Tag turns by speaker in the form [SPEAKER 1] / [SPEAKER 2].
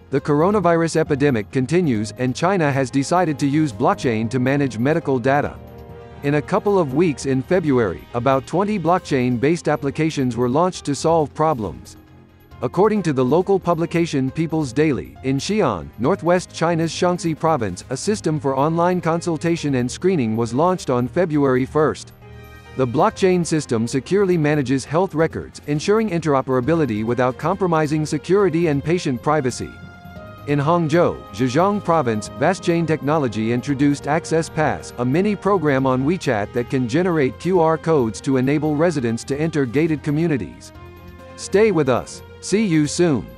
[SPEAKER 1] The coronavirus epidemic continues, and China has decided to use blockchain to manage medical data. In a couple of weeks in February, about 20 blockchain-based applications were launched to solve problems. According to the local publication People's Daily, in Xi'an, northwest China's Shaanxi province, a system for online consultation and screening was launched on February 1. The blockchain system securely manages health records, ensuring interoperability without compromising security and patient privacy. In Hangzhou, Zhejiang Province, VastChain Technology introduced Access Pass, a mini-program on WeChat that can generate QR codes to enable residents to enter gated communities. Stay with us. See you soon.